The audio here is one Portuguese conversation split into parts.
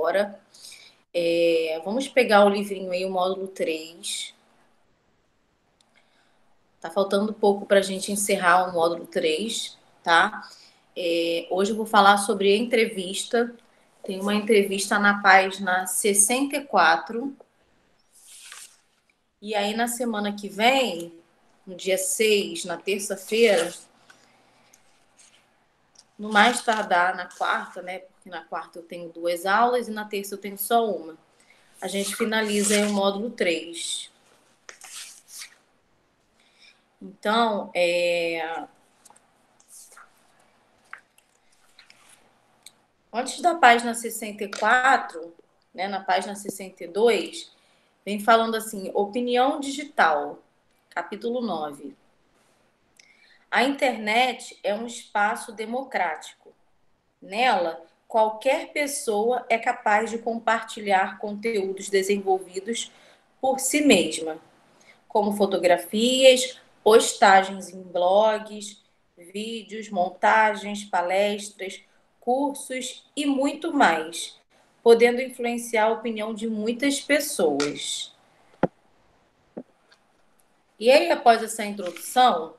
agora. Vamos pegar o livrinho aí, o módulo 3. Tá faltando pouco para a gente encerrar o módulo 3, tá? Hoje eu vou falar sobre entrevista. Tem uma entrevista na página 64. E aí, na semana que vem, no dia 6, na terça-feira, no mais tardar na quarta, né? Porque na quarta eu tenho 2 aulas e na terça eu tenho só uma. A gente finaliza aí o módulo 3. Então, antes da página 64, né, na página 62, vem falando assim, opinião digital, capítulo 9. A internet é um espaço democrático. Nela, qualquer pessoa é capaz de compartilhar conteúdos desenvolvidos por si mesma, como fotografias, postagens em blogs, vídeos, montagens, palestras, cursos e muito mais, podendo influenciar a opinião de muitas pessoas. E aí, após essa introdução,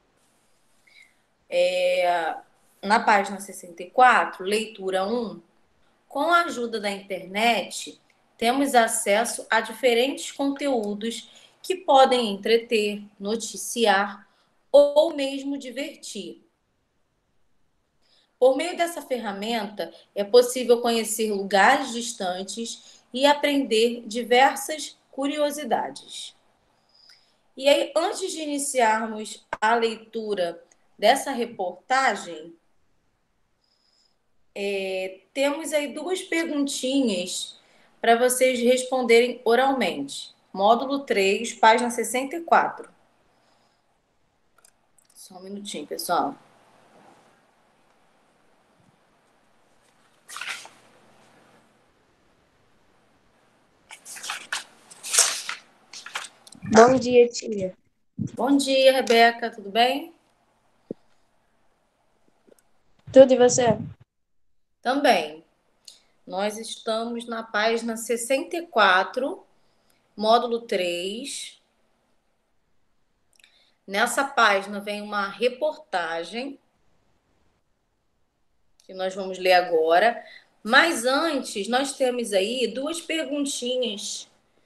na página 64, leitura 1, com a ajuda da internet, temos acesso a diferentes conteúdos que podem entreter, noticiar ou mesmo divertir. Por meio dessa ferramenta, é possível conhecer lugares distantes e aprender diversas curiosidades. E aí, antes de iniciarmos a leitura dessa reportagem, temos aí 2 perguntinhas para vocês responderem oralmente. Módulo 3, página 64. Só um minutinho, pessoal. Bom dia, tia. Bom dia, Rebeca, tudo bem? Tudo e você? Também. Nós estamos na página 64, módulo 3. Nessa página vem uma reportagem que nós vamos ler agora. Mas antes, nós temos aí 2 perguntinhas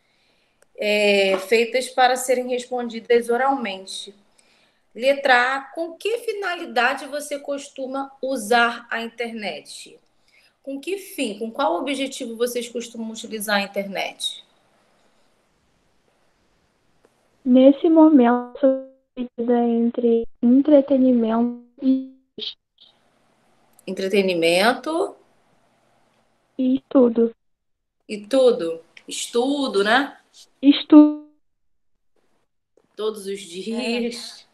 feitas para serem respondidas oralmente. Letra A, com que finalidade você costuma usar a internet? Com que fim, com qual objetivo vocês costumam utilizar a internet? Nesse momento, entre entretenimento Entretenimento e estudo. e tudo. Estudo, né? Estudo. Todos os dias.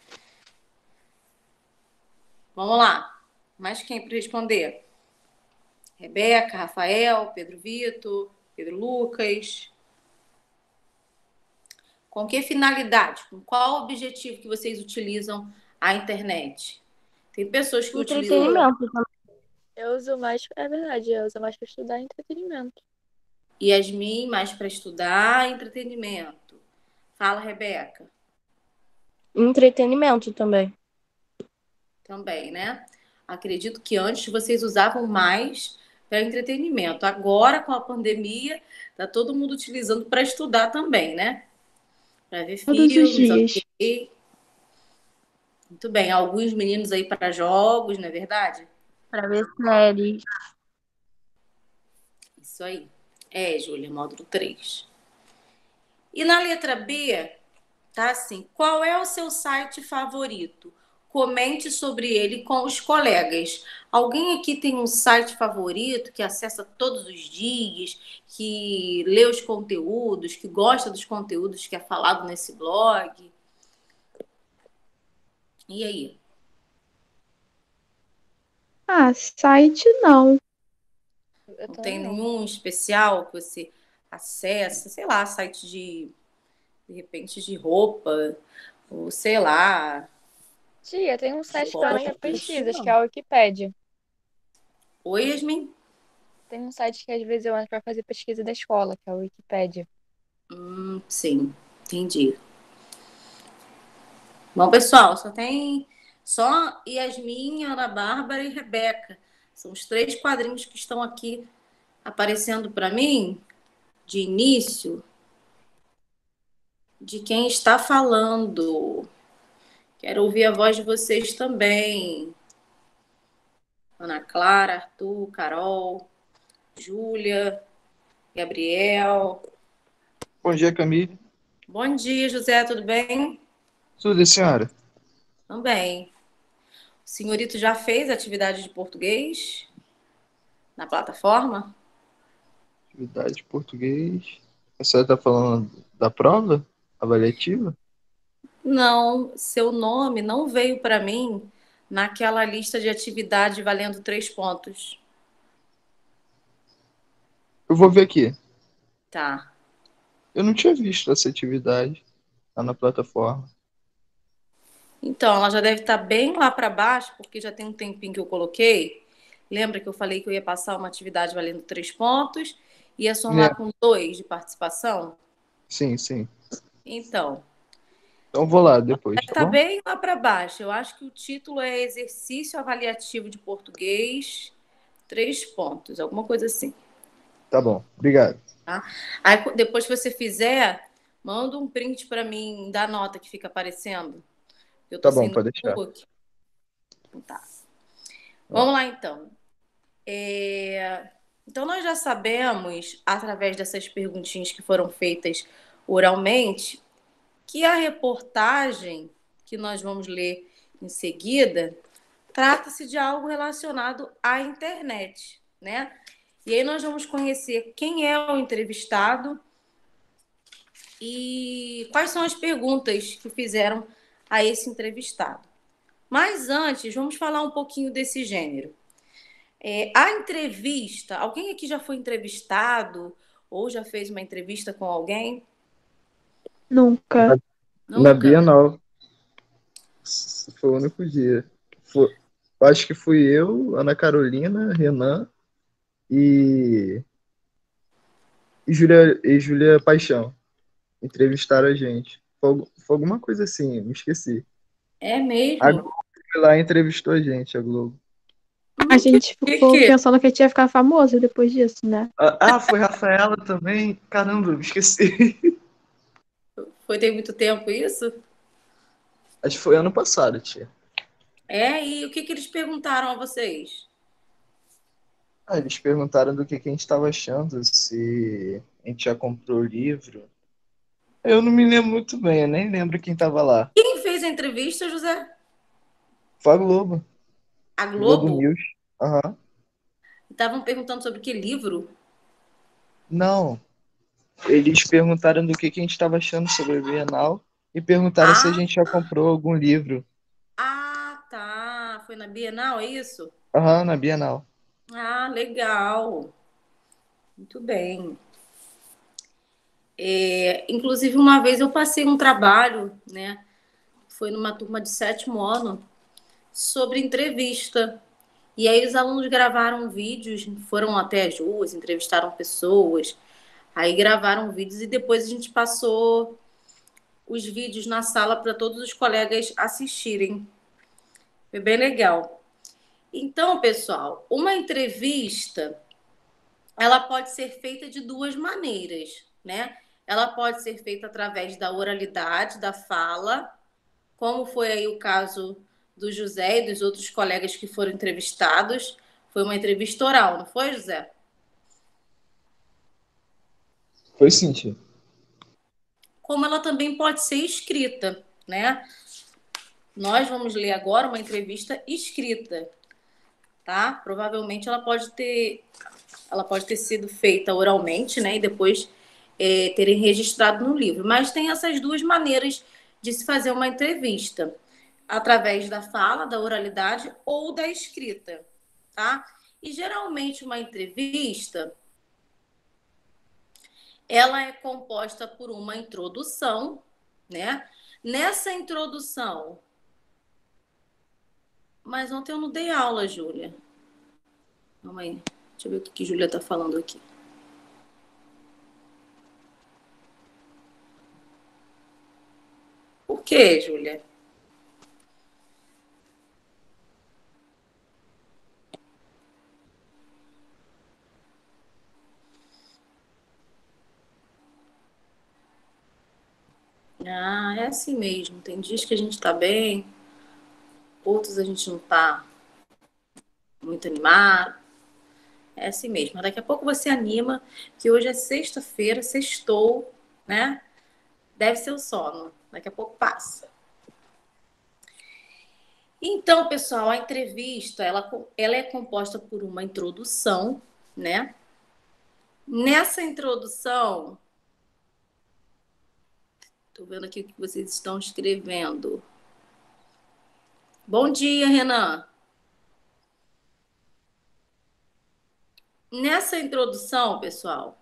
Vamos lá. Mais quem para responder? Rebeca, Rafael, Pedro Vitor, Pedro Lucas. Com que finalidade? Com qual objetivo que vocês utilizam a internet? Tem pessoas que utilizam. Entretenimento também. Eu uso mais, é verdade, eu uso mais para estudar entretenimento. Yasmin, mais para estudar, entretenimento. Fala, Rebeca. Entretenimento também. Também, né? Acredito que antes vocês usavam mais para entretenimento. Agora, com a pandemia, tá todo mundo utilizando para estudar também, né? Para ver Todos os filmes, dias. ok. Muito bem. Alguns meninos aí para jogos, não é verdade? Para ver séries. Isso aí. Júlia, módulo 3. E na letra B, tá assim, qual é o seu site favorito? Comente sobre ele com os colegas. Alguém aqui tem um site favorito que acessa todos os dias, que lê os conteúdos, que gosta dos conteúdos que é falado nesse blog? E aí? Site não. Eu Não também tem não. nenhum especial que você acessa, sei lá, site de repente, de roupa, ou sei lá, Tia, tem um site para esporte? pesquisas, que é a Wikipédia. Oi, Yasmin? Tem um site que às vezes eu entro para fazer pesquisa da escola, que é o Wikipédia. Sim, entendi. Bom, pessoal, só Yasmin, Ana Bárbara e Rebeca. São os 3 quadrinhos que estão aqui aparecendo para mim de início de quem está falando. Quero ouvir a voz de vocês também. Ana Clara, Arthur, Carol, Júlia, Gabriel. Bom dia, Camille. Bom dia, José, tudo bem? Tudo, e senhora? Também. O senhorito já fez atividade de português na plataforma? Atividade de português. A senhora está falando da prova avaliativa? Não, seu nome não veio para mim naquela lista de atividade valendo 3 pontos. Eu vou ver aqui. Tá. Eu não tinha visto essa atividade lá na plataforma. Então, ela já deve estar bem lá para baixo, porque já tem um tempinho que eu coloquei. Lembra que eu falei que eu ia passar uma atividade valendo 3 pontos, ia Né? somar com 2 de participação? Sim, sim. Então, Então vou lá depois, tá está bom? bem lá para baixo. Eu acho que o título é Exercício Avaliativo de Português, 3 pontos, alguma coisa assim. Tá bom, obrigado. Tá? Aí, depois que você fizer, manda um print para mim da nota que fica aparecendo. Eu Tá estou bom, sem pode deixar. notebook. Tá. Ó, Vamos lá, então. Então, nós já sabemos, através dessas perguntinhas que foram feitas oralmente, que a reportagem que nós vamos ler em seguida trata-se de algo relacionado à internet, né? E aí nós vamos conhecer quem é o entrevistado e quais são as perguntas que fizeram a esse entrevistado. Mas antes, vamos falar um pouquinho desse gênero. A entrevista, alguém aqui já foi entrevistado ou já fez uma entrevista com alguém? Nunca. na Nunca? Bienal, foi o único dia. Acho que fui eu, Ana Carolina, Renan e, e Júlia Paixão. Entrevistaram a gente. Foi alguma coisa assim, me esqueci. É A mesmo? Globo foi lá e entrevistou a gente, a Globo. A Que, gente ficou que? pensando que a gente ia ficar famoso depois disso, né? Foi Rafaela também. Caramba, me esqueci. Foi tem muito tempo isso? Acho que foi ano passado, tia. E o que eles perguntaram a vocês? Eles perguntaram do que a gente estava achando, se a gente já comprou o livro. Eu não me lembro muito bem, eu nem lembro quem estava lá. Quem fez a entrevista, José? Foi a Globo, A Globo Globo? News. Aham. Estavam perguntando sobre que livro? Não, eles perguntaram do que a gente estava achando sobre a Bienal e perguntaram se a Ah, gente já comprou algum livro. tá. Foi na Bienal, é isso? Aham, na Bienal. Ah, legal. Muito bem. Inclusive, uma vez eu passei um trabalho, né? Foi numa turma de 7º ano, sobre entrevista. E aí os alunos gravaram vídeos, foram até as ruas, entrevistaram pessoas, aí gravaram vídeos e depois a gente passou os vídeos na sala para todos os colegas assistirem. Foi bem legal. Então, pessoal, uma entrevista, ela pode ser feita de 2 maneiras, né? Ela pode ser feita através da oralidade, da fala, como foi aí o caso do José e dos outros colegas que foram entrevistados. Foi uma entrevista oral, não foi, José? Foi sim, tia. Como ela também pode ser escrita, né? Nós vamos ler agora uma entrevista escrita, tá? Provavelmente ela pode ter sido feita oralmente, né? E depois terem registrado no livro. Mas tem essas 2 maneiras de se fazer uma entrevista, através da fala, da oralidade ou da escrita, tá? E geralmente uma entrevista ela é composta por uma introdução, né? Nessa introdução, mas ontem eu não dei aula, Júlia. Calma aí. Deixa eu ver o que a Júlia está falando aqui. Por quê, Júlia? Ah, é assim mesmo. Tem dias que a gente está bem, outros a gente não está muito animado. É assim mesmo. Daqui a pouco você anima, que hoje é sexta-feira, sextou, né? Deve ser o sono. Daqui a pouco passa. Então, pessoal, a entrevista, ela é composta por uma introdução, né? Nessa introdução, estou vendo aqui o que vocês estão escrevendo. Bom dia, Renan. Nessa introdução, pessoal,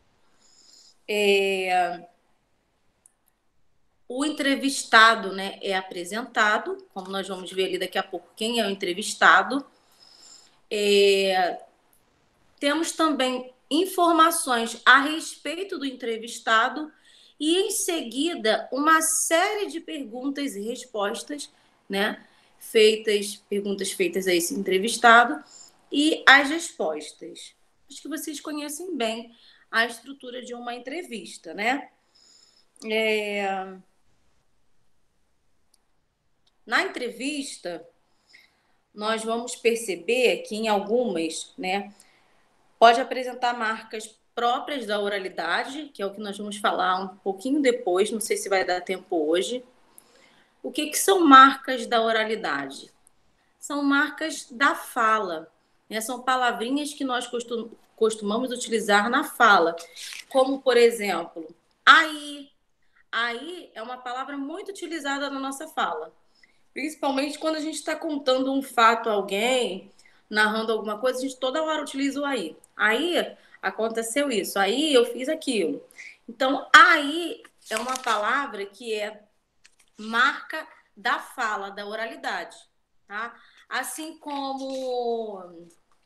o entrevistado, né, é apresentado, como nós vamos ver ali daqui a pouco quem é o entrevistado. Temos também informações a respeito do entrevistado e, em seguida, uma série de perguntas e respostas, né, perguntas feitas a esse entrevistado e as respostas. Acho que vocês conhecem bem a estrutura de uma entrevista, né? Na entrevista, nós vamos perceber que em algumas, né, pode apresentar marcas próprias da oralidade, que é o que nós vamos falar um pouquinho depois, não sei se vai dar tempo hoje. O que são marcas da oralidade? São marcas da fala, né? São palavrinhas que nós costumamos utilizar na fala, como, por exemplo, aí. Aí é uma palavra muito utilizada na nossa fala. Principalmente quando a gente está contando um fato a alguém, narrando alguma coisa, a gente toda hora utiliza o aí. Aí aconteceu isso, aí eu fiz aquilo. Então, aí é uma palavra que é marca da fala, da oralidade, tá? Assim como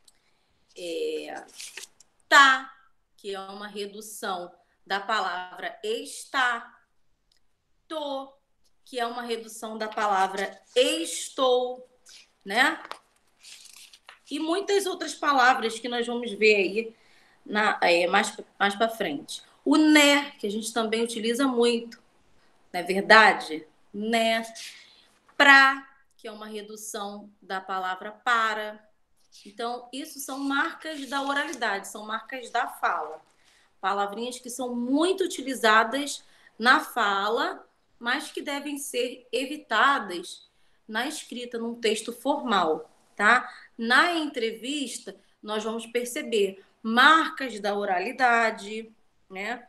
tá, que é uma redução da palavra está, tô, que é uma redução da palavra estou, né? E muitas outras palavras que nós vamos ver aí mais para frente. O né, que a gente também utiliza muito, não é verdade? Né. Pra, que é uma redução da palavra para. Então, isso são marcas da oralidade, são marcas da fala. Palavrinhas que são muito utilizadas na fala, mas que devem ser evitadas na escrita, num texto formal, tá? Na entrevista, nós vamos perceber marcas da oralidade, né?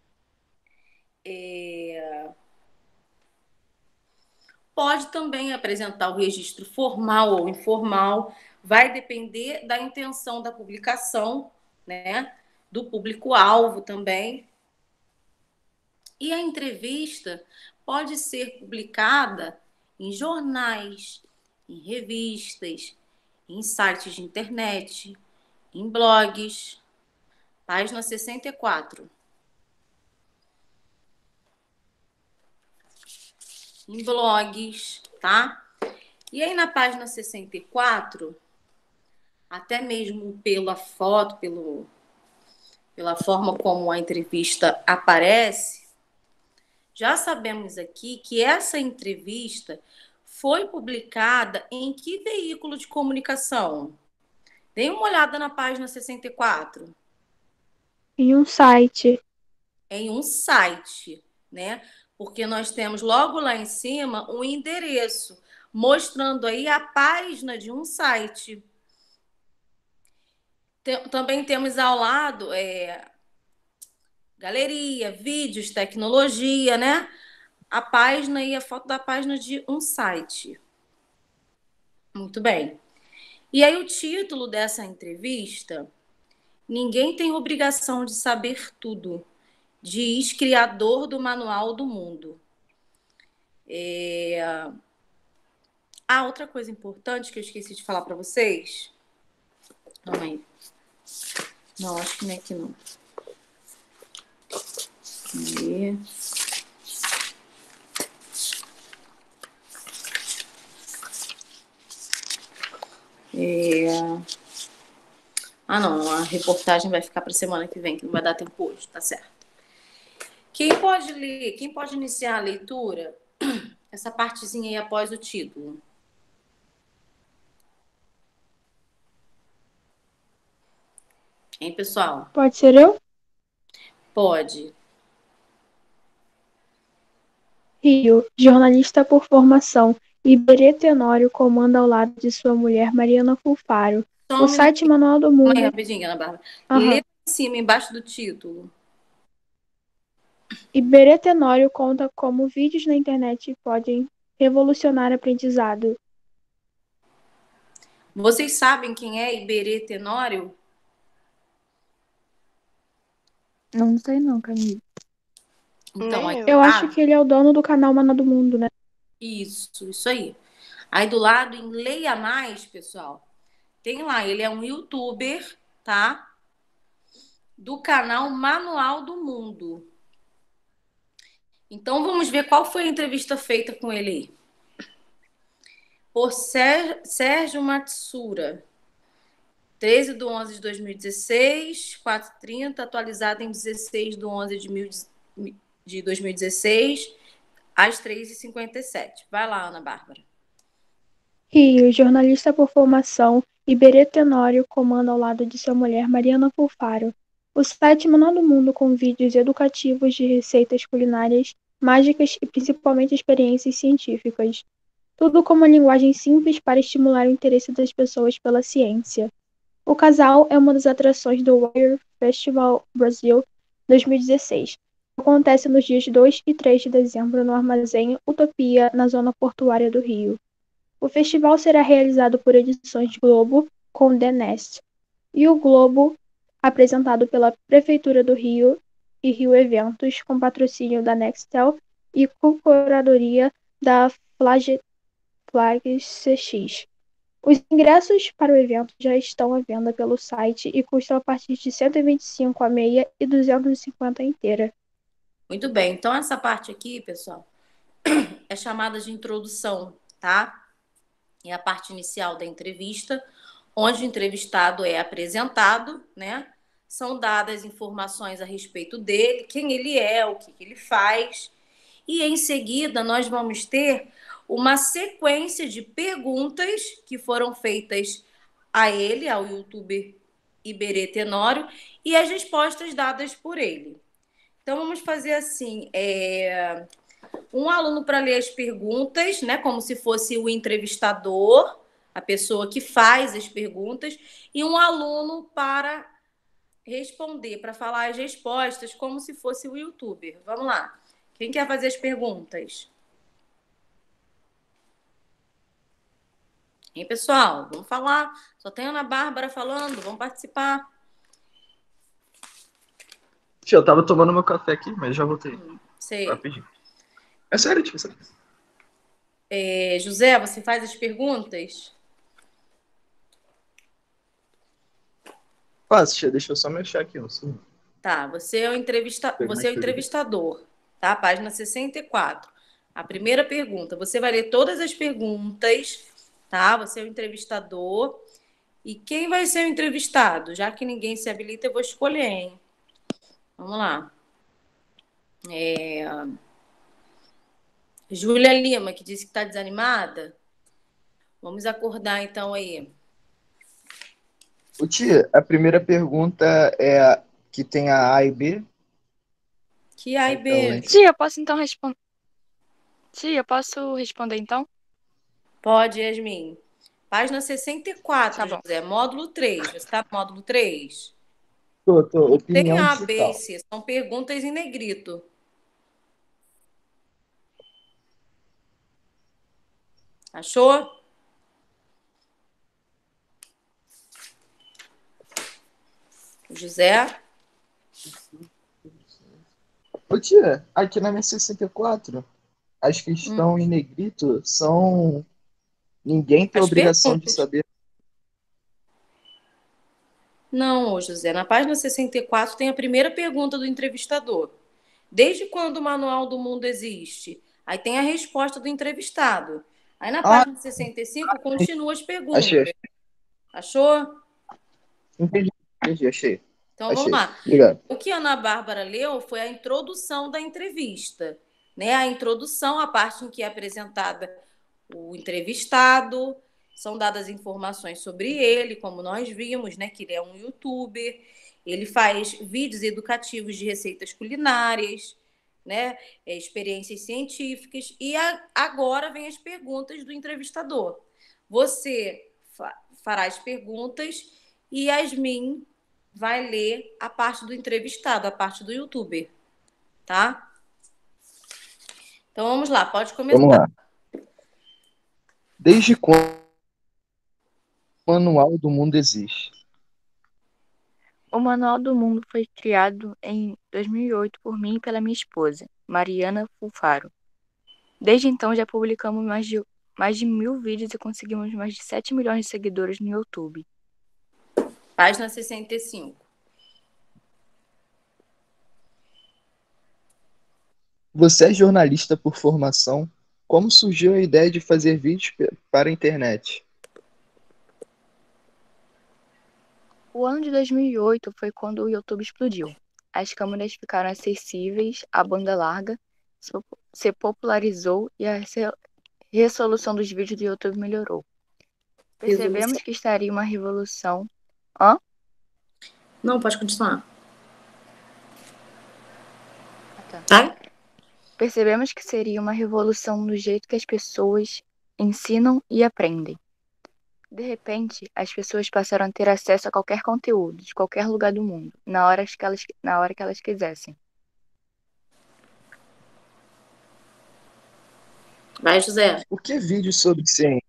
Pode também apresentar o registro formal ou informal, vai depender da intenção da publicação, né? Do público-alvo também. E a entrevista pode ser publicada em jornais, em revistas, em sites de internet, em blogs. Página 64. Em blogs, tá? E aí na página 64, até mesmo pela foto, pela forma como a entrevista aparece, já sabemos aqui que essa entrevista foi publicada em que veículo de comunicação? Dê uma olhada na página 64. Em um site. Em um site, né? Porque nós temos logo lá em cima um endereço mostrando aí a página de um site. Também temos ao lado galeria, vídeos, tecnologia, né? A página e a foto da página de um site. Muito bem. E aí o título dessa entrevista, Ninguém tem obrigação de saber tudo, diz criador do Manual do Mundo. Outra coisa importante que eu esqueci de falar para vocês. Calma aí. Não, acho que não é aqui não. Aqui. Ah, não, a reportagem vai ficar para semana que vem, que não vai dar tempo hoje, tá certo. Quem pode ler, quem pode iniciar a leitura? Essa partezinha aí após o título. Hein, pessoal? Pode ser eu? Pode. Rio, jornalista por formação, Iberê Tenório comanda ao lado de sua mulher Mariana Fulfaro. Só O um site minutinho. Manual do Calma aí, Mundo. rapidinho, Ana Bárbara. Lê Aham. em cima, embaixo do título. Iberê Tenório conta como vídeos na internet podem revolucionar aprendizado. Vocês sabem quem é Iberê Tenório? Não sei não, Camille. Então, aí Nem do eu. Eu acho que lado, ele é o dono do canal Manual do Mundo, né? isso aí. Aí do lado, em Leia Mais, pessoal, tem lá, ele é um youtuber, tá? Do canal Manual do Mundo. Então, vamos ver qual foi a entrevista feita com ele aí. Por Sérgio Matsura. 13/11/2016, 4h30, atualizado em 16/11 de 2016, às 3h57. Vai lá, Ana Bárbara. Rio, jornalista por formação, Iberê Tenório comanda ao lado de sua mulher Mariana Fulfaro. O site Manual do Mundo com vídeos educativos de receitas culinárias, mágicas e principalmente experiências científicas. Tudo com uma linguagem simples para estimular o interesse das pessoas pela ciência. O casal é uma das atrações do Wire Festival Brasil 2016. Acontece nos dias 2 e 3 de dezembro no Armazém Utopia, na zona portuária do Rio. O festival será realizado por edições Globo com The Nest e o Globo, apresentado pela Prefeitura do Rio e Rio Eventos, com patrocínio da Nextel e com curadoria da Flags CX. Os ingressos para o evento já estão à venda pelo site e custam a partir de R$ 125 a meia e R$ 250 a inteira. Muito bem. Então, essa parte aqui, pessoal, é chamada de introdução, tá? É a parte inicial da entrevista, onde o entrevistado é apresentado, né? São dadas informações a respeito dele, quem ele é, o que ele faz. E em seguida, nós vamos ter uma sequência de perguntas que foram feitas a ele, ao youtuber Iberê Tenório, e as respostas dadas por ele. Então, vamos fazer assim: um aluno para ler as perguntas, né, como se fosse o entrevistador, a pessoa que faz as perguntas, e um aluno para responder, para falar as respostas, como se fosse o youtuber. Vamos lá. Quem quer fazer as perguntas? Hein, pessoal? Vamos falar. Só tem a Ana Bárbara falando. Vamos participar. Tia, eu tava tomando meu café aqui, mas já voltei. Sei. Rapidinho. É sério, tia. Sério. José, você faz as perguntas? Fácil, tia. Deixa eu só mexer aqui. Tá, você é o entrevistador, tá? Página 64. A primeira pergunta. Você vai ler todas as perguntas, tá? Você é o entrevistador. E quem vai ser o entrevistado? Já que ninguém se habilita, eu vou escolher, hein? Vamos lá. Júlia Lima, que disse que está desanimada. Vamos acordar, então, aí. Ô, tia, a primeira pergunta é a que tem a e B. Que A e B? Tia, posso então responder? Tia, posso responder então? Pode, Yasmin. Página 64, Tá bom. José. Módulo 3. Você está no módulo 3? Tô. Tem Opinião A, B e digital. C. São perguntas em negrito. Achou? José? Ô, tia, aqui na minha 64, as que estão em negrito são... Ninguém tem As obrigação de perguntas. saber. Não, ô José, na página 64 tem a primeira pergunta do entrevistador. Desde quando o Manual do Mundo existe? Aí tem a resposta do entrevistado. Aí na Ah, página 65 continua as achei. perguntas. Achou? Entendi, achei. Então vamos Achei. lá. Obrigado. O que a Ana Bárbara leu foi a introdução da entrevista, né? A introdução, a parte em que é apresentada o entrevistado, são dadas informações sobre ele, como nós vimos, né? Que ele é um youtuber, ele faz vídeos educativos de receitas culinárias, né? Experiências científicas, e agora vem as perguntas do entrevistador. Você fará as perguntas e Yasmin vai ler a parte do entrevistado, a parte do youtuber, tá? Então vamos lá, pode começar. Vamos lá. Desde quando o Manual do Mundo existe? O Manual do Mundo foi criado em 2008 por mim e pela minha esposa, Mariana Fulfaro. Desde então já publicamos mais de 1.000 vídeos e conseguimos mais de 7 milhões de seguidores no YouTube. Página 65. Você é jornalista por formação? Como surgiu a ideia de fazer vídeos para a internet? O ano de 2008 foi quando o YouTube explodiu. As câmeras ficaram acessíveis, a banda larga se popularizou e a resolução dos vídeos do YouTube melhorou. Percebemos que estaria uma revolução. Hã? Não, pode continuar. Tá. Percebemos que seria uma revolução no jeito que as pessoas ensinam e aprendem. De repente, as pessoas passaram a ter acesso a qualquer conteúdo, de qualquer lugar do mundo, na hora que elas quisessem. Vai, José. Por que vídeos sobre ciência?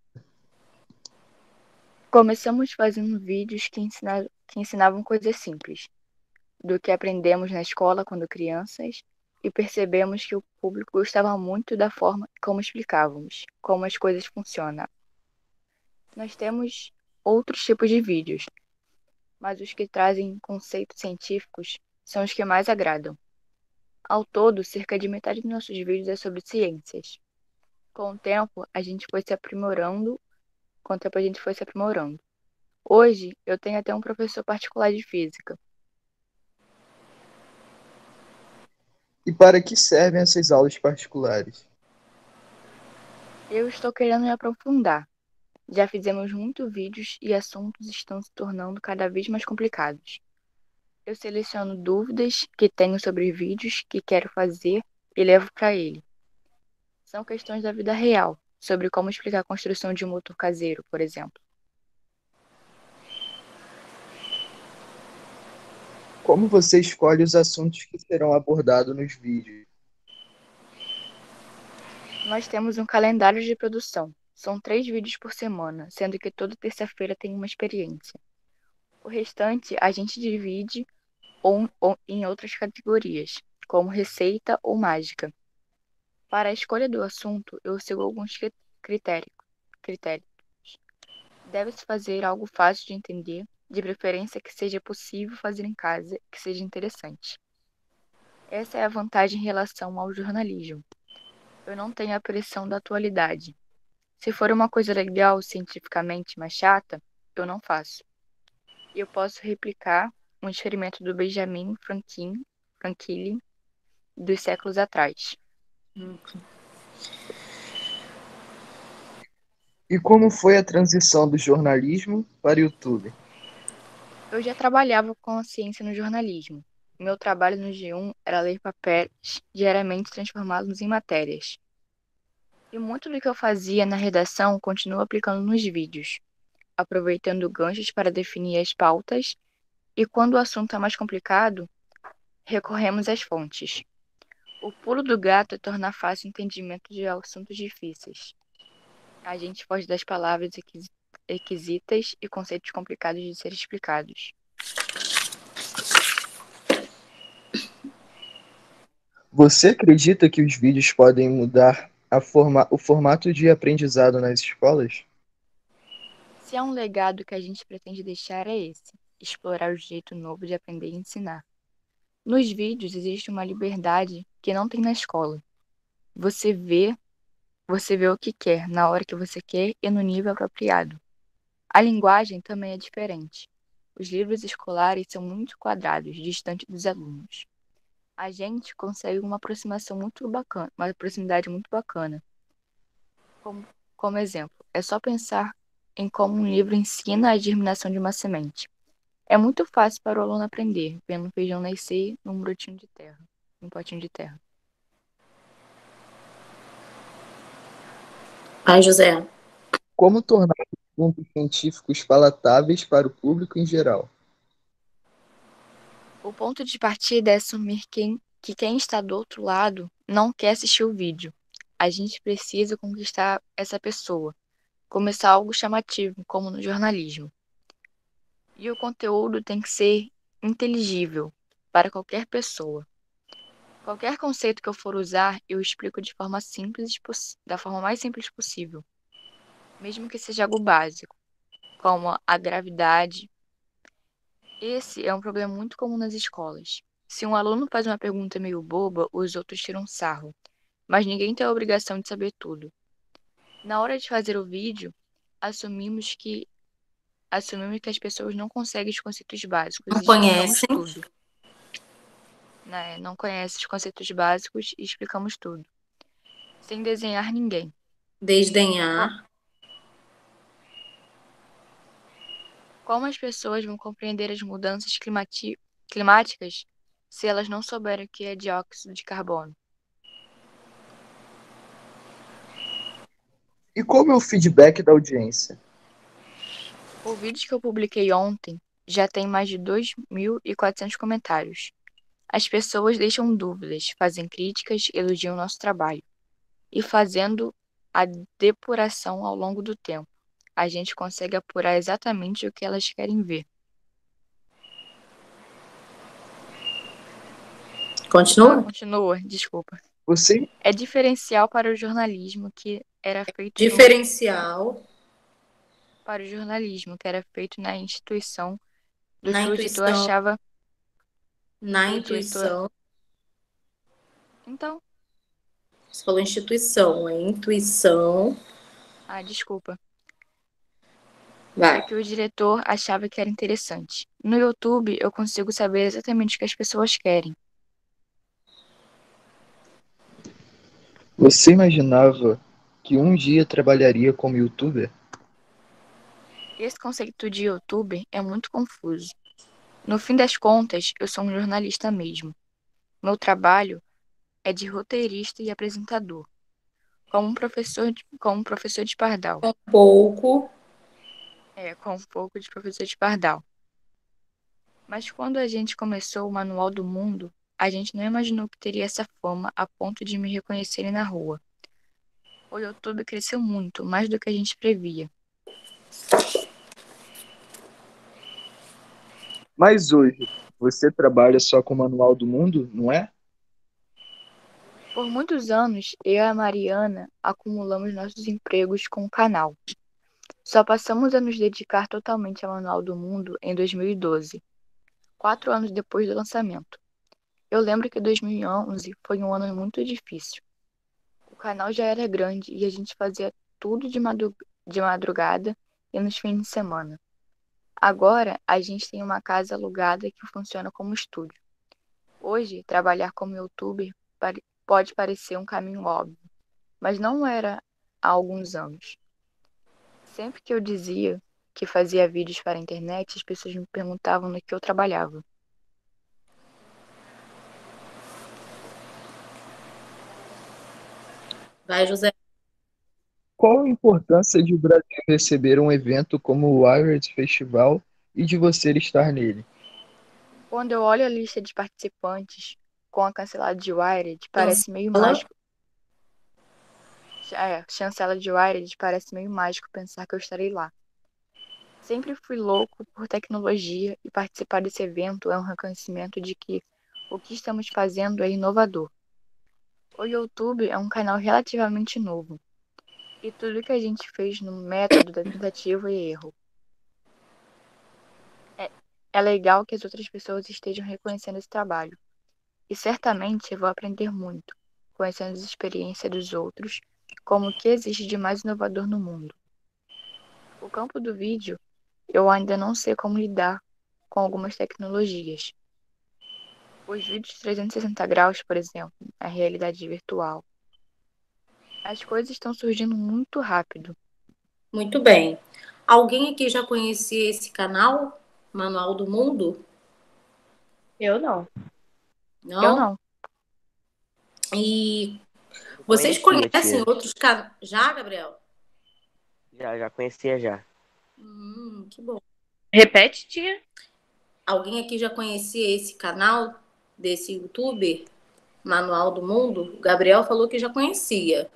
Começamos fazendo vídeos que ensinavam coisas simples, do que aprendemos na escola quando crianças, e percebemos que o público gostava muito da forma como explicávamos, como as coisas funcionam. Nós temos outros tipos de vídeos, mas os que trazem conceitos científicos são os que mais agradam. Ao todo, cerca de metade dos nossos vídeos é sobre ciências. Com o tempo, a gente foi se aprimorando. Hoje, eu tenho até um professor particular de física. E para que servem essas aulas particulares? Eu estou querendo me aprofundar. Já fizemos muitos vídeos e assuntos estão se tornando cada vez mais complicados. Eu seleciono dúvidas que tenho sobre vídeos que quero fazer e levo para ele. São questões da vida real, sobre como explicar a construção de um motor caseiro, por exemplo. Como você escolhe os assuntos que serão abordados nos vídeos? Nós temos um calendário de produção. São 3 vídeos por semana, sendo que toda terça-feira tem uma experiência. O restante a gente divide ou em outras categorias, como receita ou mágica. Para a escolha do assunto, eu sigo alguns critérios. Deve-se fazer algo fácil de entender, de preferência que seja possível fazer em casa, que seja interessante. Essa é a vantagem em relação ao jornalismo. Eu não tenho a pressão da atualidade. Se for uma coisa legal cientificamente, mas chata, eu não faço. Eu posso replicar um experimento do Benjamin Franklin dos séculos atrás. E como foi a transição do jornalismo para o YouTube? Eu já trabalhava com a ciência no jornalismo. Meu trabalho no G1 era ler papéis diariamente transformados em matérias. E muito do que eu fazia na redação continuo aplicando nos vídeos, aproveitando ganchos para definir as pautas, e quando o assunto é mais complicado, recorremos às fontes. O pulo do gato é tornar fácil o entendimento de assuntos difíceis. A gente foge das palavras requisitas e conceitos complicados de ser explicados. Você acredita que os vídeos podem mudar o formato de aprendizado nas escolas? Se há um legado que a gente pretende deixar é esse. explorar o jeito novo de aprender e ensinar. Nos vídeos existe uma liberdade que não tem na escola. Você vê o que quer, na hora que você quer e no nível apropriado. A linguagem também é diferente. Os livros escolares são muito quadrados, distantes dos alunos. A gente consegue uma aproximação muito bacana, uma proximidade muito bacana. Como exemplo, é só pensar em como um livro ensina a germinação de uma semente. É muito fácil para o aluno aprender, vendo um feijão nascer num brotinho de terra, num potinho de terra. Vai, José. Como tornar assuntos científicos palatáveis para o público em geral? O ponto de partida é assumir que quem está do outro lado não quer assistir o vídeo. A gente precisa conquistar essa pessoa, começar algo chamativo, como no jornalismo. E o conteúdo tem que ser inteligível para qualquer pessoa. Qualquer conceito que eu for usar, eu explico de forma simples, da forma mais simples possível, mesmo que seja algo básico, como a gravidade. Esse é um problema muito comum nas escolas. Se um aluno faz uma pergunta meio boba, os outros tiram sarro, mas ninguém tem a obrigação de saber tudo. Na hora de fazer o vídeo, assumimos que as pessoas não conseguem os conceitos básicos Não e explicamos conhecem? tudo. Né? Não conhece os conceitos básicos e explicamos tudo. Sem desenhar ninguém. Desdenhar. Como as pessoas vão compreender as mudanças climáticas se elas não souberem o que é dióxido de carbono? E como é o feedback da audiência? O vídeo que eu publiquei ontem já tem mais de 2.400 comentários. As pessoas deixam dúvidas, fazem críticas, elogiam nosso trabalho. E fazendo a depuração ao longo do tempo, a gente consegue apurar exatamente o que elas querem ver. Continua? Continua, desculpa. Você, É diferencial para o jornalismo que era feito Diferencial para o jornalismo que era feito na instituição do na que o editor intuição. achava. Na O editor. intuição. Então, Você falou instituição, é intuição. desculpa. Do Vai. que o diretor achava que era interessante. No YouTube, eu consigo saber exatamente o que as pessoas querem. você imaginava que um dia trabalharia como youtuber? Esse conceito de youtuber é muito confuso. No fim das contas, eu sou um jornalista mesmo. Meu trabalho é de roteirista e apresentador, como professor de pardal. Um pouco. Com um pouco de professor de pardal. Mas quando a gente começou o Manual do Mundo, a gente não imaginou que teria essa fama a ponto de me reconhecerem na rua. O YouTube cresceu muito, mais do que a gente previa. Mas hoje, você trabalha só com o Manual do Mundo, não é? Por muitos anos, eu e a Mariana acumulamos nossos empregos com o canal. Só passamos a nos dedicar totalmente ao Manual do Mundo em 2012, 4 anos depois do lançamento. Eu lembro que 2011 foi um ano muito difícil. O canal já era grande e a gente fazia tudo de madrugada e nos fins de semana. Agora, a gente tem uma casa alugada que funciona como estúdio. Hoje, trabalhar como youtuber pode parecer um caminho óbvio, mas não era há alguns anos. Sempre que eu dizia que fazia vídeos para a internet, as pessoas me perguntavam no que eu trabalhava. Vai, José. Qual a importância de o Brasil receber um evento como o Wired Festival e de você estar nele? Quando eu olho a lista de participantes com a cancelada de Wired, parece meio Chancela. mágico. Chancela de Wired, parece meio mágico pensar que eu estarei lá. Sempre fui louco por tecnologia e participar desse evento é um reconhecimento de que o que estamos fazendo é inovador. O YouTube é um canal relativamente novo, e tudo que a gente fez no método da tentativa e erro. É legal que as outras pessoas estejam reconhecendo esse trabalho. E certamente eu vou aprender muito, conhecendo as experiências dos outros, como o que existe de mais inovador no mundo. O campo do vídeo, eu ainda não sei como lidar com algumas tecnologias. Os vídeos de 360 graus, por exemplo, a realidade virtual. As coisas estão surgindo muito rápido. Muito bem. Alguém aqui já conhecia esse canal, Manual do Mundo? Eu não. Não? Eu não. E Eu vocês conhecia, conhecem tia. outros canais? Já, Gabriel? Já conhecia já. Que bom. Repete, tia? Alguém aqui já conhecia esse canal desse youtuber, Manual do Mundo? O Gabriel falou que já conhecia.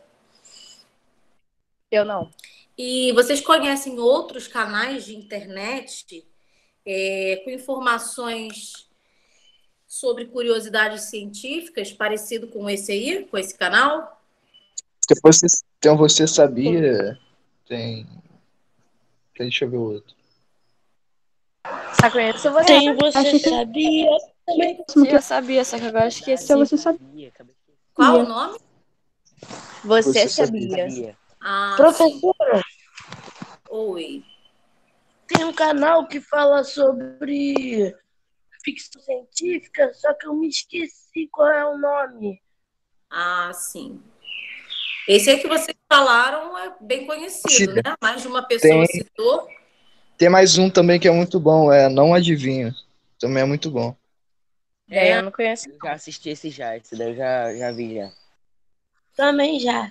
Eu não. E vocês conhecem outros canais de internet com informações sobre curiosidades científicas, parecido com esse aí, com esse canal? Então você sabia? Tem. Deixa eu ver o outro. Só conheço você. Tem Você Acho que Sabia também. Eu sabia, só que agora esqueci. se você sabia. Qual o nome? Você sabia? Sabia. Ah, sim. Professora, Oi. tem um canal que fala sobre ficção científica, só que eu me esqueci qual é o nome. Ah, sim. Esse aí que vocês falaram é bem conhecido, né? Mais de uma pessoa citou. Tem mais um também que é muito bom, Não Adivinho. Também é muito bom. Daí eu não conheço. Eu já assisti esse daí eu já vi já. Também já.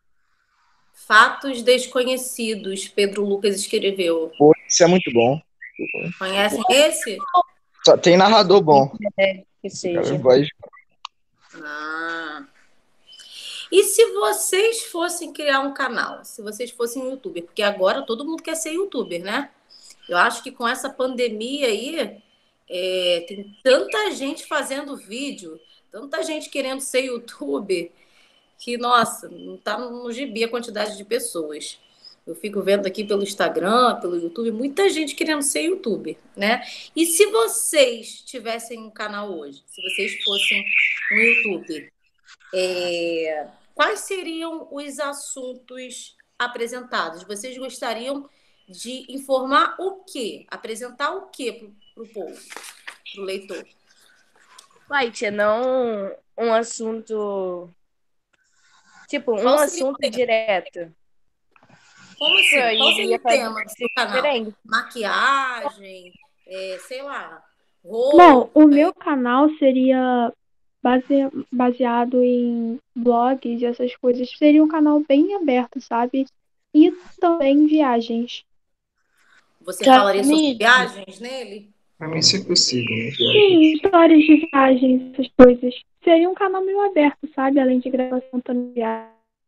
Fatos Desconhecidos, Pedro Lucas escreveu. Pô, esse é muito bom. Conhecem esse? Só tem narrador bom. Que seja. Voz- Ah. E se vocês fossem criar um canal? Se vocês fossem youtuber? Porque agora todo mundo quer ser youtuber, né? Eu acho que com essa pandemia aí, tem tanta gente fazendo vídeo, tanta gente querendo ser youtuber, que, nossa, não tá no gibi a quantidade de pessoas. Eu fico vendo aqui pelo Instagram, pelo YouTube, muita gente querendo ser youtuber, né? E se vocês tivessem um canal hoje, se vocês fossem um youtuber, quais seriam os assuntos apresentados? Vocês gostariam de informar o quê? Apresentar o quê para o povo, para o leitor? Uai, tia, não um assunto. Tipo, um Qual seria assunto direto. Como assim? Eu Qual seria iria o tema do seu canal? diferente. Maquiagem, sei lá, roupa? Bom, o meu canal seria baseado em blogs e essas coisas. Seria um canal bem aberto, sabe? E também viagens. Você Camille. falaria sobre viagens nele? Pra mim, se possível, né? Sim, histórias de viagens, essas coisas. Seria um canal meio aberto, sabe? Além de gravação também de viagem.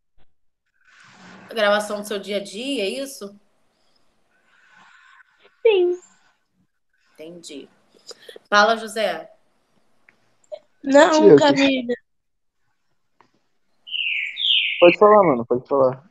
A gravação do seu dia a dia, é isso? Sim. Entendi. Fala, José. Não, Tia, Camille. Pode falar, mano, pode falar.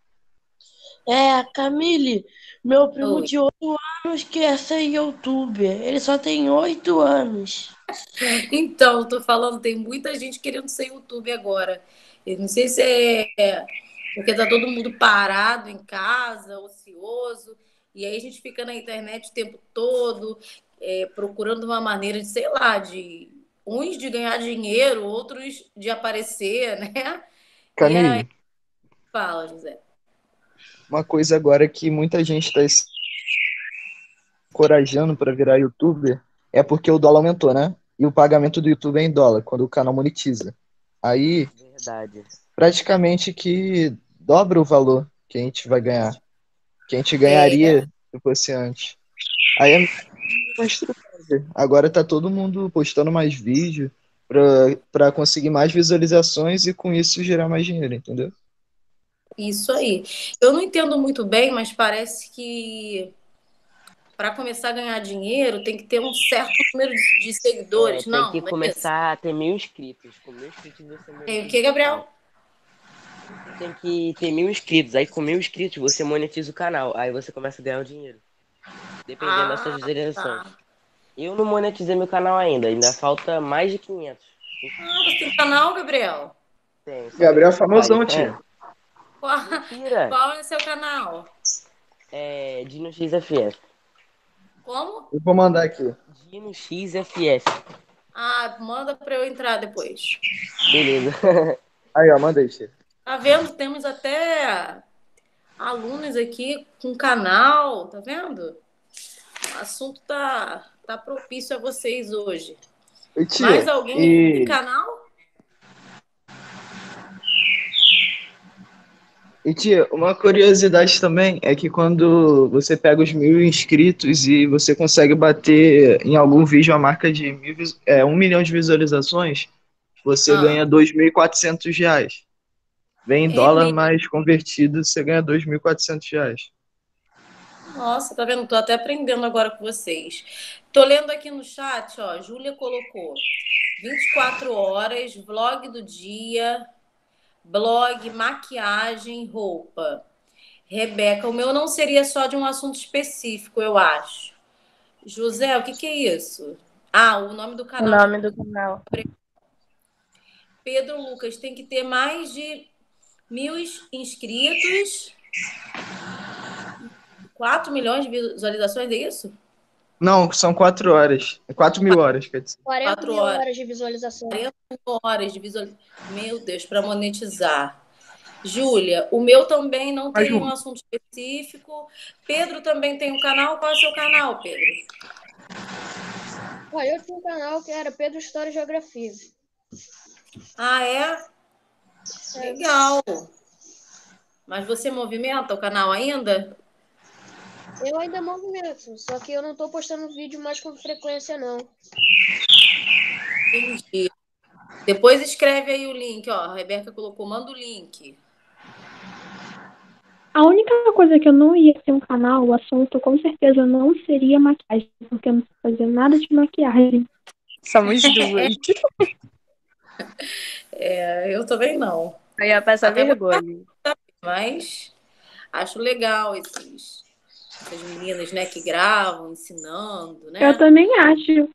Camille, meu primo Oi. de 8 anos quer ser youtuber. Ele só tem 8 anos. Então, eu tô falando, tem muita gente querendo ser YouTube agora. Eu não sei se é porque tá todo mundo parado em casa, ocioso, e aí a gente fica na internet o tempo todo, procurando uma maneira de, sei lá, de uns de ganhar dinheiro, outros de aparecer, né? E aí, Camille, fala, José. uma coisa agora que muita gente tá se encorajando para virar youtuber é porque o dólar aumentou, né? E o pagamento do YouTube é em dólar, quando o canal monetiza. Aí, Verdade. praticamente que dobra o valor que a gente vai ganhar. Que a gente ganharia se fosse antes. Aí é uma estratégia. Agora tá todo mundo postando mais vídeo pra conseguir mais visualizações e com isso gerar mais dinheiro, entendeu? Isso aí. Eu não entendo muito bem, mas parece que para começar a ganhar dinheiro tem que ter um certo número de seguidores, Tem não? que Não é isso? começar a ter 1.000 inscritos. Com 1.000 inscritos você monetiza. Tem o que, Gabriel? Tem que ter 1.000 inscritos. Aí com 1.000 inscritos você monetiza o canal. Aí você começa a ganhar o dinheiro. Dependendo das suas visualizações. Tá. Eu não monetizei meu canal ainda falta mais de 500. Ah, você tem canal, Gabriel? Tem, só que Gabriel é não trabalho. famosão, tia. Qual, Mentira! qual é o seu canal? É Dino XFS. Como? Eu vou mandar aqui. Dino XFS. Ah, manda para eu entrar depois. Beleza. Aí, ó, mandei, tia. Tá vendo? Temos até alunos aqui com canal, tá vendo? O assunto tá propício a vocês hoje. E, Mais tia, alguém aí tem e, canal? e, tia, uma curiosidade também é que quando você pega os 1.000 inscritos e você consegue bater em algum vídeo a marca de 1 milhão de visualizações, você ganha Ah, R$ 2.400. Vem em é dólar, mesmo. mas convertido você ganha R$ 2.400. Nossa, tá vendo? Tô até aprendendo agora com vocês. Tô lendo aqui no chat, ó. Júlia colocou 24 horas, vlog do dia, blog, maquiagem, roupa. Rebeca, o meu não seria só de um assunto específico, eu acho. José, o que que é isso? Ah, o nome do O canal. nome do canal. Pedro Lucas tem que ter mais de 1.000 inscritos, 4 milhões de visualizações, é isso? Não, são 4 horas. 4.000 horas, quer dizer. 40 4 mil horas. horas de visualização. 40 horas de visualização. Meu Deus, para monetizar. Júlia, o meu também não Mas, tem um assunto específico. Pedro também tem um canal. Qual é o seu canal, Pedro? Olha, eu tinha um canal que era Pedro História e Geografia. Ah, é? Legal. Mas você movimenta o canal ainda? Eu ainda movimento, só que eu não tô postando vídeo mais com frequência, não. Entendi. Depois escreve aí o link, ó. A Rebeca colocou, manda o link. A única coisa que eu não ia ter um canal, o assunto com certeza não seria maquiagem, porque eu não sei fazer nada de maquiagem. Somos duas. Eu também não. Eu ia passar Até vou vergonha. mas acho legal essas meninas, né, que gravam, ensinando, né? Eu também acho.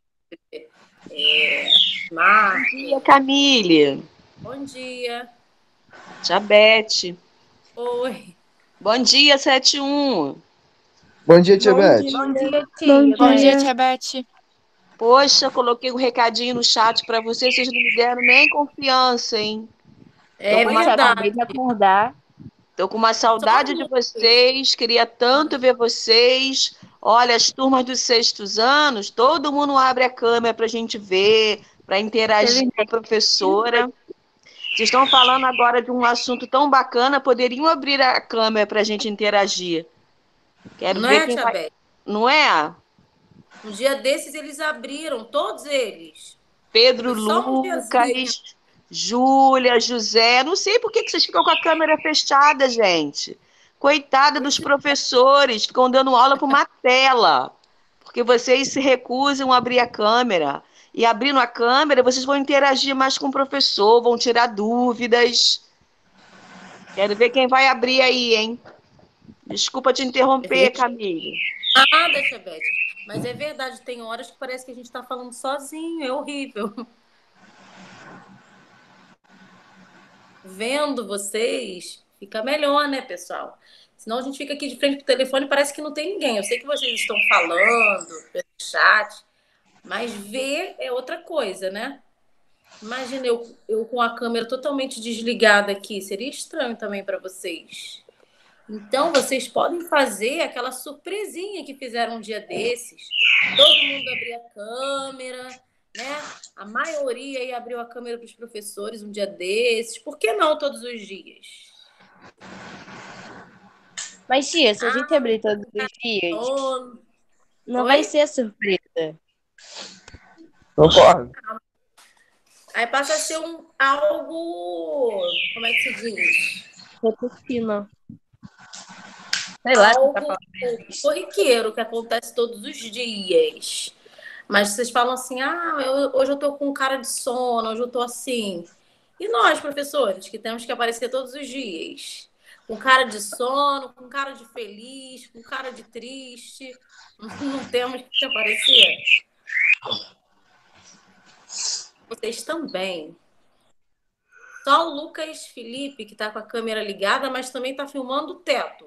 Marca. Bom dia, Camille. Bom dia. Tia Beth. Oi. Bom dia, 71. Bom dia, tia Bom Beth. dia. Bom dia, Bom tia. Bom dia, dia. tia Beth. Poxa, coloquei um recadinho no chat pra vocês não me deram nem confiança, hein? É Tô com uma Gente, verdade. acabei de acordar. Tô com uma saudade de vocês, queria tanto ver vocês. Olha, as turmas dos sextos anos, todo mundo abre a câmera pra gente ver, pra interagir com a professora. Vocês estão falando agora de um assunto tão bacana, poderiam abrir a câmera pra gente interagir. Quero Não ver é, quem tia vai. Beth? Não é? Um dia desses eles abriram, todos eles. Pedro Foi só um diazinho. Lucas, Júlia, José. Não sei por que vocês ficam com a câmera fechada, gente. Coitada dos professores, ficam dando aula para uma tela. Porque vocês se recusam a abrir a câmera. E abrindo a câmera, vocês vão interagir mais com o professor, vão tirar dúvidas. Quero ver quem vai abrir aí, hein? Desculpa te interromper, Camille. Nada, tia Beth. Mas é verdade, tem horas que parece que a gente está falando sozinho, é horrível. Vendo vocês, fica melhor, né, pessoal? Senão a gente fica aqui de frente pro telefone e parece que não tem ninguém. Eu sei que vocês estão falando pelo chat, mas ver é outra coisa, né? Imagina eu com a câmera totalmente desligada aqui, seria estranho também para vocês. Então, vocês podem fazer aquela surpresinha que fizeram um dia desses. Todo mundo abrir a câmera, né? A maioria aí abriu a câmera para os professores um dia desses. Por que não todos os dias? Mas, tia, se a gente abrir todos os dias, Oh, não oi? vai ser surpresa. Concordo. Aí passa a ser algo. Como é que se diz? Rotina. Sei lá. Algo corriqueiro que acontece todos os dias. Mas vocês falam assim, hoje eu tô com cara de sono, hoje eu tô assim. E nós, professores, que temos que aparecer todos os dias? Com cara de sono, com cara de feliz, com cara de triste. Não temos que aparecer? Vocês também. Só o Lucas Felipe, que está com a câmera ligada, mas também está filmando o teto.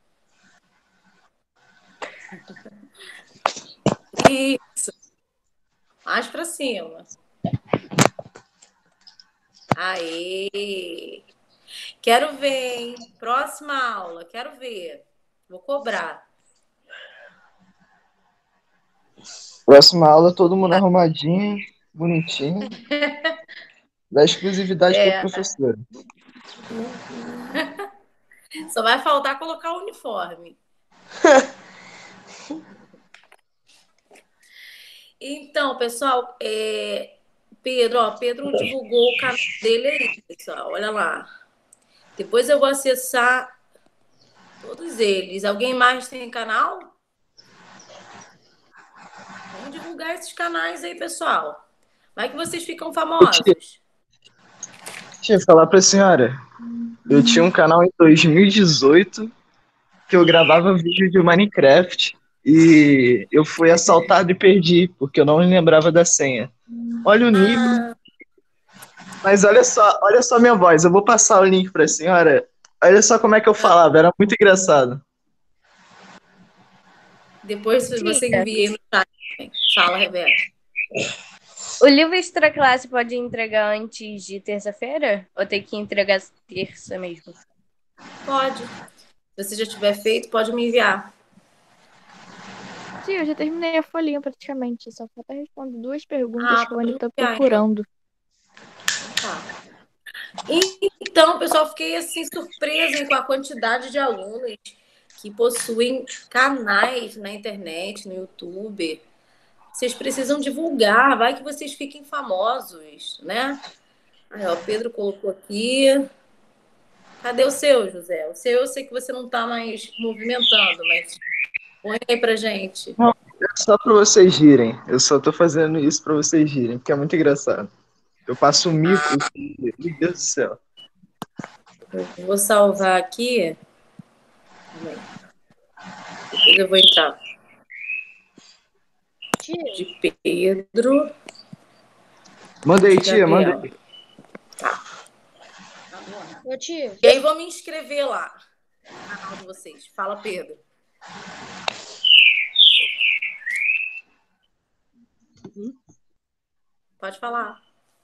Isso. Mais para cima. Aê! Quero ver, hein? Próxima aula, quero ver. Vou cobrar. Próxima aula, todo mundo arrumadinho, bonitinho. Dá exclusividade para professora. Só vai faltar colocar o uniforme. Então, pessoal, Pedro divulgou o canal dele aí, pessoal. Olha lá. Depois eu vou acessar todos eles. Alguém mais tem canal? Vamos divulgar esses canais aí, pessoal. Vai que vocês ficam famosos. Deixa eu falar para a senhora. Eu tinha um canal em 2018 que eu gravava vídeo de Minecraft e eu fui assaltado e perdi, porque eu não me lembrava da senha. Olha o nível. Mas olha só minha voz. Eu vou passar o link para a senhora. Olha só como é que eu falava, era muito engraçado. Depois você envia no chat. Fala, Rebeca. O livro Extra Classe pode entregar antes de terça-feira? Ou tem que entregar terça mesmo? Pode. Se você já tiver feito, pode me enviar. Sim, eu já terminei a folhinha praticamente. Só falta responder 2 perguntas que eu ainda tô então. procurando. Tá. Então, pessoal, fiquei assim surpresa com a quantidade de alunos que possuem canais na internet, no YouTube. Vocês precisam divulgar, vai que vocês fiquem famosos, né? Aí, ó, Pedro colocou aqui. Cadê o seu, José? O seu eu sei que você não está mais movimentando, mas põe aí pra gente. Não, é só para vocês rirem. Eu só tô fazendo isso para vocês rirem, porque é muito engraçado. Eu passo um mico, meu Deus do céu. Eu vou salvar aqui. Depois eu vou entrar. De Pedro. Manda aí, tia, manda aí. Tá. Ô, tia. E aí vou me inscrever lá no canal de vocês. Fala, Pedro. Pode falar.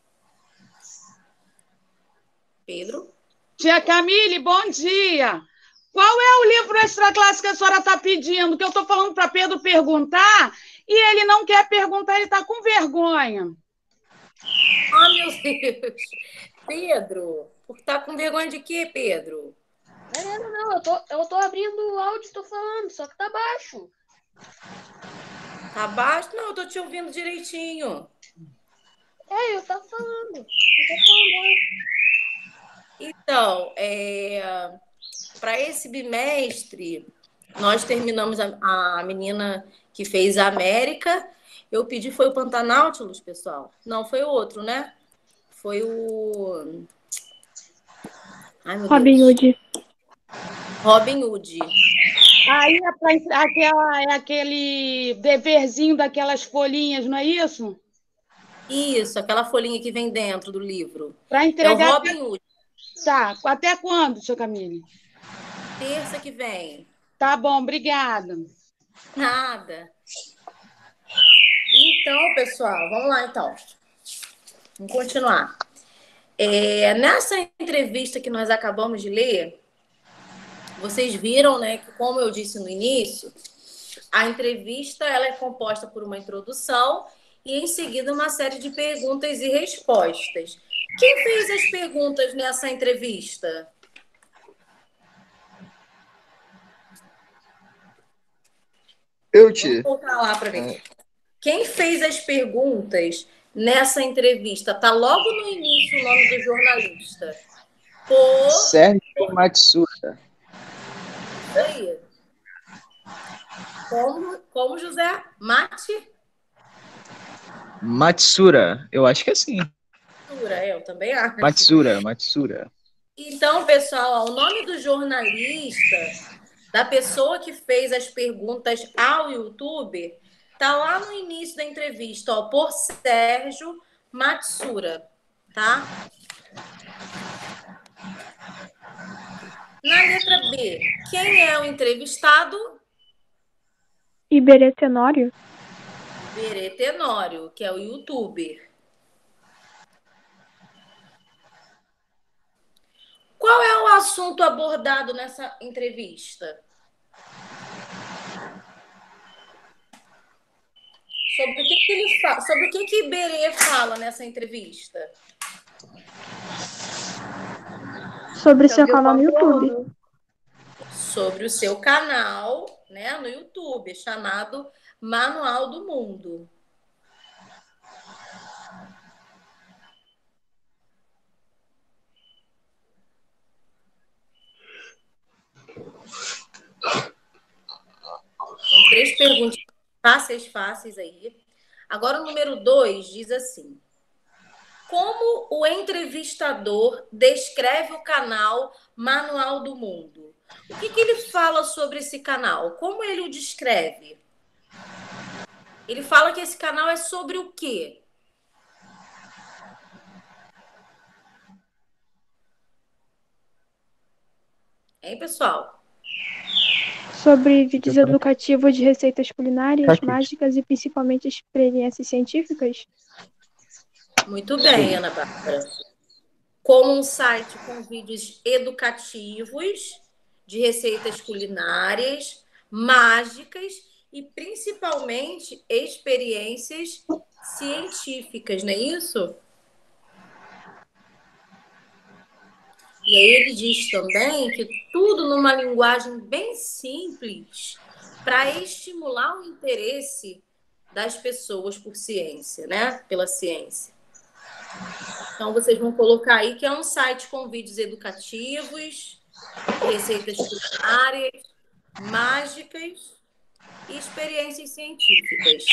Pedro? Tia Camille, bom dia. Qual é o livro Extra Classe que a senhora está pedindo? Que eu estou falando para Pedro perguntar e ele não quer perguntar, ele está com vergonha. Ah, meu Deus. Pedro, tá com vergonha de quê, Pedro? Não, eu tô abrindo o áudio e tô falando, só que tá baixo. Tá baixo? Não, eu tô te ouvindo direitinho. Eu tava falando. Então, para esse bimestre, nós terminamos a menina que fez a América. Eu pedi, foi o Pantanautilus, pessoal? Não, foi o outro, né? Foi o... Ai, meu Robin Hood. Robin Hood. Aí é aquele deverzinho daquelas folhinhas, não é isso? Isso, aquela folhinha que vem dentro do livro. Para entregar. É o Robin Hood. Tá, até quando, tia Camille? Terça que vem. Tá bom, obrigada. Nada. Então, pessoal, vamos lá, então. Vamos continuar. Nessa entrevista que nós acabamos de ler, vocês viram, né, que como eu disse no início, a entrevista ela é composta por uma introdução e em seguida uma série de perguntas e respostas. Quem fez as perguntas nessa entrevista? Eu, tia. Vou colocar lá para ver. Quem fez as perguntas nessa entrevista? Tá logo no início o nome do jornalista. Sérgio Matsuda. Isso aí. Como José? Matsura, eu acho que é assim. Eu também acho. Matsura. Então, pessoal, o nome do jornalista, da pessoa que fez as perguntas ao YouTube, Tá lá no início da entrevista, ó, por Sérgio Matsura, tá? Na letra B, quem é o entrevistado? Iberê Tenório? Iberê Tenório, que é o youtuber. Qual é o assunto abordado nessa entrevista? Sobre o que ele fala? Sobre o que Iberê fala nessa entrevista? Sobre seu canal no YouTube. Sobre o seu canal, né, no YouTube, chamado Manual do Mundo. São 3 perguntas fáceis aí. Agora, o número 2 diz assim: como o entrevistador descreve o canal Manual do Mundo? O que ele fala sobre esse canal? Como ele o descreve? Ele fala que esse canal é sobre o quê? Hein, pessoal? Sobre vídeos educativos de receitas culinárias, mágicas e principalmente experiências científicas? Muito bem, Ana Bárbara. Como um site com vídeos educativos de receitas culinárias, mágicas e principalmente experiências científicas, não é isso? E aí ele diz também que tudo numa linguagem bem simples para estimular o interesse das pessoas por ciência, né? Pela ciência. Então, vocês vão colocar aí que é um site com vídeos educativos, receitas culinárias, mágicas e experiências científicas.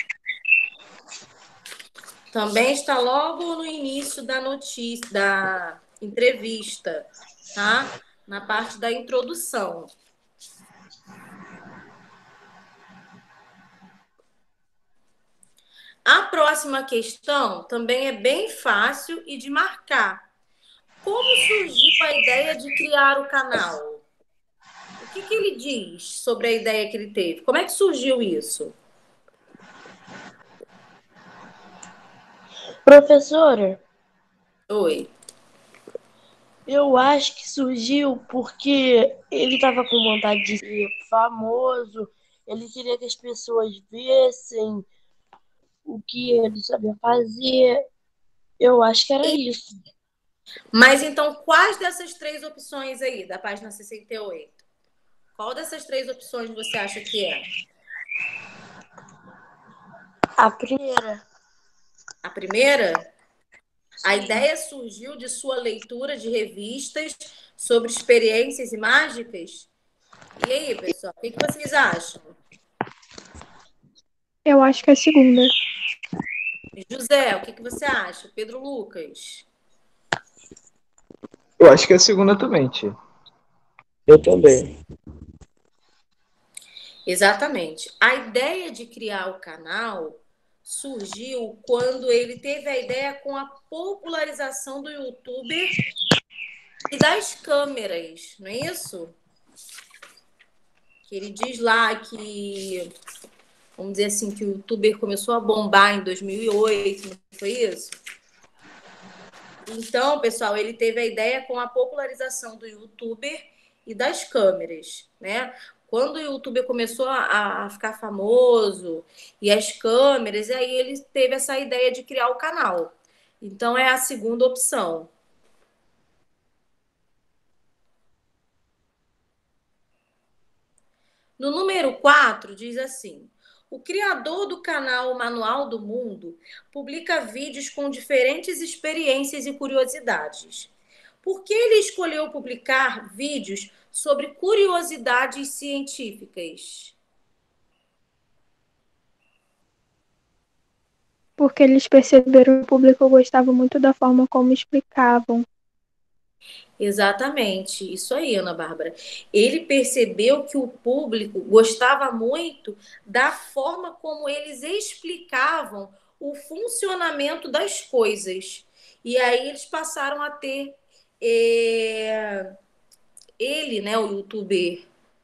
Também está logo no início da notícia, da entrevista, tá? Na parte da introdução. A próxima questão também é bem fácil e de marcar. Como surgiu a ideia de criar o canal? O que ele diz sobre a ideia que ele teve? Como é que surgiu isso? Professora, Oi. eu acho que surgiu porque ele estava com vontade de ser famoso, ele queria que as pessoas vissem o que ele sabia fazer. Eu acho que era isso. Mas então, quais dessas 3 opções aí, da página 68? Qual dessas 3 opções você acha que é? A primeira. A primeira? A ideia surgiu de sua leitura de revistas sobre experiências e mágicas? E aí, pessoal, o que vocês acham? Eu acho que é a segunda. José, o que você acha? Pedro Lucas? Eu acho que é a segunda também, tia. Eu também. Exatamente. A ideia de criar o canal surgiu quando ele teve a ideia com a popularização do YouTuber e das câmeras, não é isso? Que ele diz lá que, vamos dizer assim, que o YouTuber começou a bombar em 2008, não foi isso? Então, pessoal, ele teve a ideia com a popularização do YouTuber e das câmeras, né? Quando o YouTuber começou a ficar famoso e as câmeras, e aí ele teve essa ideia de criar o canal. Então, é a segunda opção. No número 4, diz assim: o criador do canal Manual do Mundo publica vídeos com diferentes experiências e curiosidades. Por que ele escolheu publicar vídeos sobre curiosidades científicas? Porque eles perceberam que o público gostava muito da forma como explicavam. Exatamente, isso aí, Ana Bárbara. Ele percebeu que o público gostava muito da forma como eles explicavam o funcionamento das coisas. E aí eles passaram a ter ele, né, o youtuber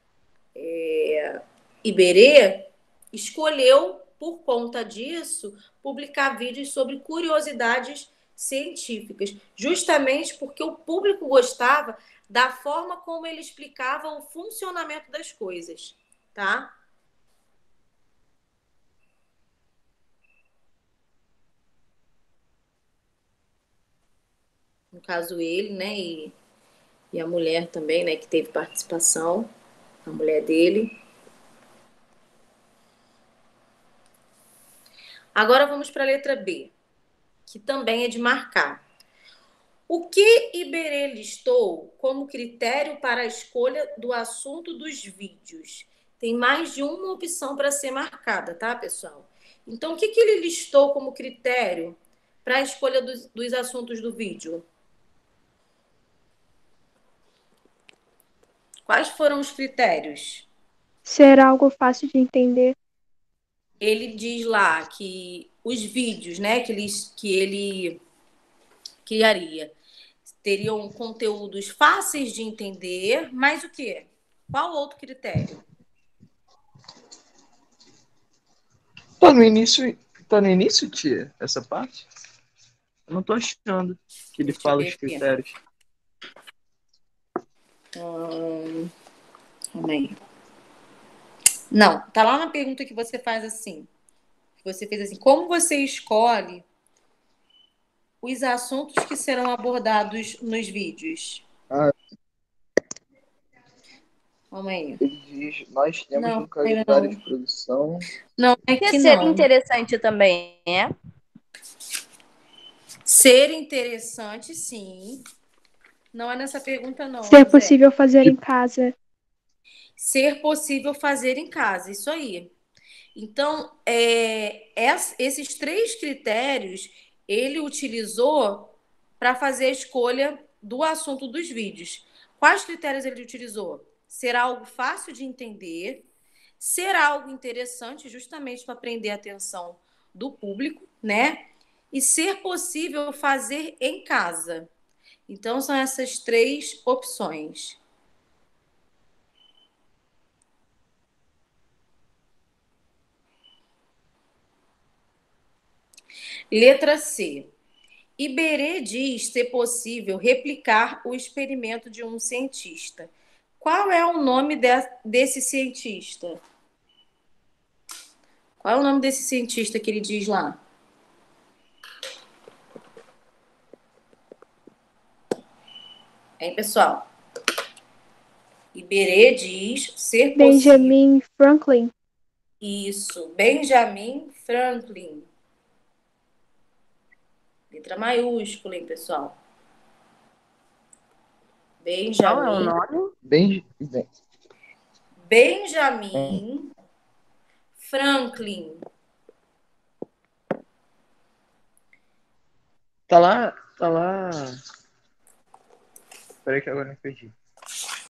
Iberê, escolheu, por conta disso, publicar vídeos sobre curiosidades científicas, justamente porque o público gostava da forma como ele explicava o funcionamento das coisas, tá? No caso, ele, né, e a mulher também, né, que teve participação, a mulher dele. Agora vamos para a letra B, que também é de marcar. O que Iberê listou como critério para a escolha do assunto dos vídeos? Tem mais de uma opção para ser marcada, tá, pessoal? Então, o que ele listou como critério para a escolha dos assuntos do vídeo? Quais foram os critérios? Ser algo fácil de entender. Ele diz lá que os vídeos, né, que ele criaria teriam conteúdos fáceis de entender, mas o quê? Qual outro critério? Tá no início, tia, essa parte? Eu não tô achando que ele Deixa eu fala ver os aqui. critérios. Calma aí. Não, tá lá na pergunta que você faz assim. Você fez assim: como você escolhe os assuntos que serão abordados nos vídeos? Ah, Calma aí. ele diz, nós temos Não, um calendário de produção. não é Porque que ser não. interessante também, é? Ser interessante, sim. Não é nessa pergunta, não, Ser José. possível fazer em casa. Ser possível fazer em casa, isso aí. Então, esses 3 critérios ele utilizou para fazer a escolha do assunto dos vídeos. Quais critérios ele utilizou? Ser algo fácil de entender, ser algo interessante, justamente para prender a atenção do público, né? E ser possível fazer em casa. Então, são essas 3 opções. Letra C. Iberê diz ser possível replicar o experimento de um cientista. Qual é o nome desse cientista? Qual é o nome desse cientista que ele diz lá? Hein, pessoal? Iberê diz ser possível. Benjamin Franklin. Isso, Benjamin Franklin. Letra maiúscula, hein, pessoal? Qual é o Benjamin. nome? Benjamin Franklin. Tá lá. Peraí que agora eu me perdi.